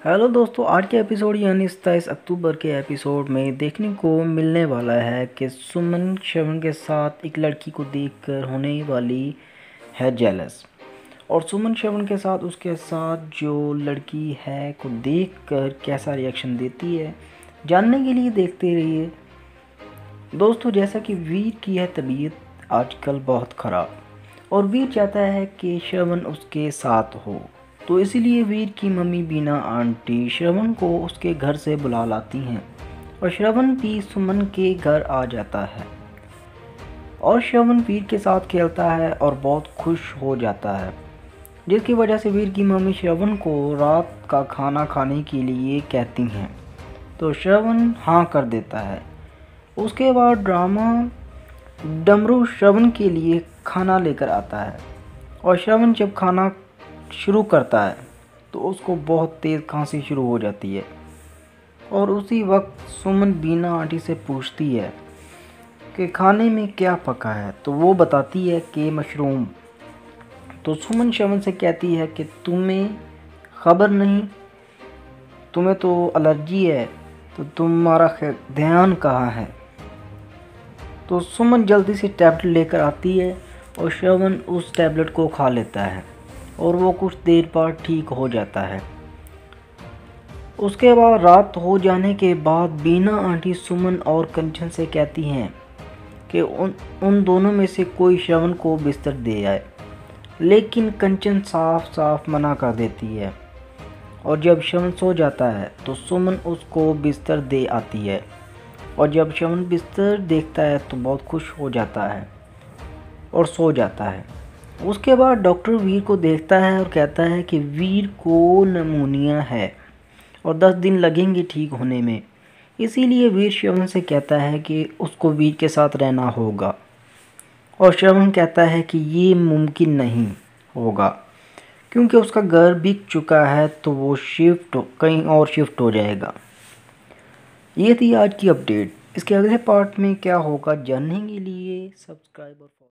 Hello दोस्तों, आज के एपिसोड यानी 27 अक्टूबर के एपिसोड में देखने को मिलने वाला है कि सुमन श्रवण के साथ एक लड़की को देखकर होने वाली है जेलस। और सुमन श्रवण के साथ उसके साथ जो लड़की है को देखकर कैसा रिएक्शन देती है, जानने के लिए देखते रहिए दोस्तों। जैसा कि वीर की है तबीयत आजकल बहुत ख़राब और वीर चाहता है कि श्रवण उसके साथ हो, तो इसीलिए वीर की मम्मी बीना आंटी श्रवण को उसके घर से बुला लाती हैं और श्रवण भी सुमन के घर आ जाता है और श्रवण वीर के साथ खेलता है और बहुत खुश हो जाता है, जिसकी वजह से वीर की मम्मी श्रवण को रात का खाना खाने के लिए कहती हैं, तो श्रवण हाँ कर देता है। उसके बाद ड्रामा डमरू श्रवण के लिए खाना लेकर आता है और श्रवण जब खाना शुरू करता है तो उसको बहुत तेज़ खांसी शुरू हो जाती है और उसी वक्त सुमन बीना आंटी से पूछती है कि खाने में क्या पका है, तो वो बताती है कि मशरूम। तो सुमन श्रवण से कहती है कि तुम्हें खबर नहीं, तुम्हें तो एलर्जी है, तो तुम्हारा ध्यान कहाँ है। तो सुमन जल्दी से टैबलेट लेकर आती है और श्रवण उस टैबलेट को खा लेता है और वो कुछ देर बाद ठीक हो जाता है। उसके बाद रात हो जाने के बाद बीना आंटी सुमन और कंचन से कहती हैं कि उन दोनों में से कोई श्रवण को बिस्तर दे आए, लेकिन कंचन साफ साफ मना कर देती है। और जब श्रवण सो जाता है तो सुमन उसको बिस्तर दे आती है और जब श्रवण बिस्तर देखता है तो बहुत खुश हो जाता है और सो जाता है। उसके बाद डॉक्टर वीर को देखता है और कहता है कि वीर को निमोनिया है और 10 दिन लगेंगे ठीक होने में। इसीलिए वीर श्रवण से कहता है कि उसको वीर के साथ रहना होगा और श्रवण कहता है कि ये मुमकिन नहीं होगा क्योंकि उसका घर बिक चुका है, तो वो कहीं और शिफ्ट हो जाएगा। ये थी आज की अपडेट। इसके अगले पार्ट में क्या होगा जानने के लिए सब्सक्राइब और